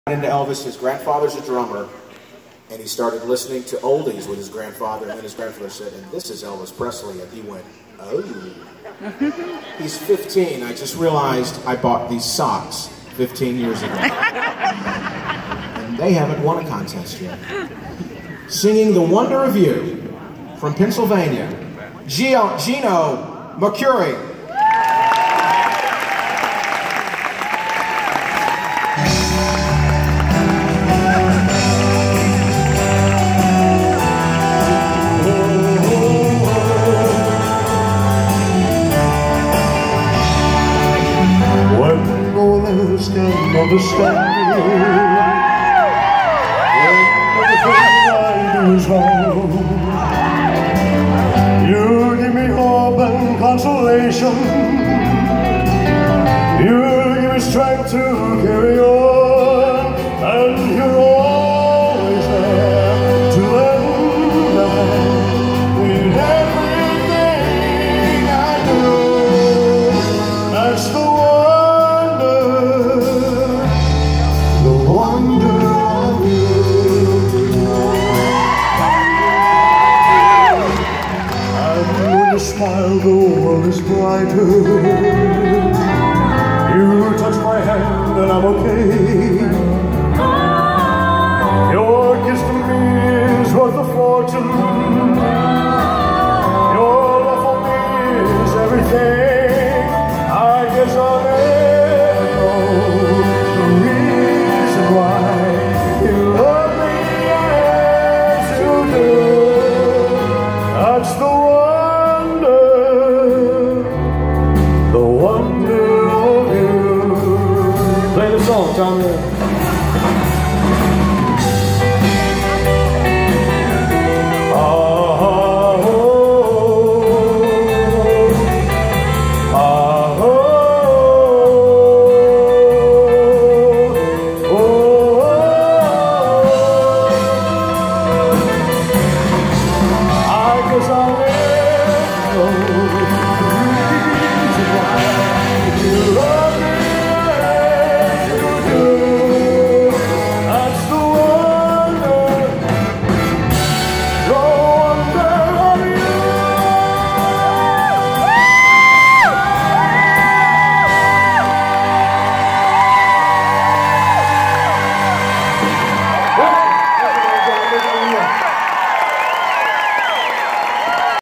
Into Elvis. His grandfather's a drummer, and he started listening to oldies with his grandfather, and then his grandfather said, "And this is Elvis Presley," and he went, "Oh." He's 15. I just realized I bought these socks 15 years ago, and they haven't won a contest yet. Singing "The Wonder of You" from Pennsylvania, Gino Mercuri. Can understand when everything I do is wrong. You give me hope and consolation. You give me strength to carry on, and you're always there to lend a hand in everything I do. That's the wonder of you. And when you smile, the world is brighter. You touch my hand and I'm okay.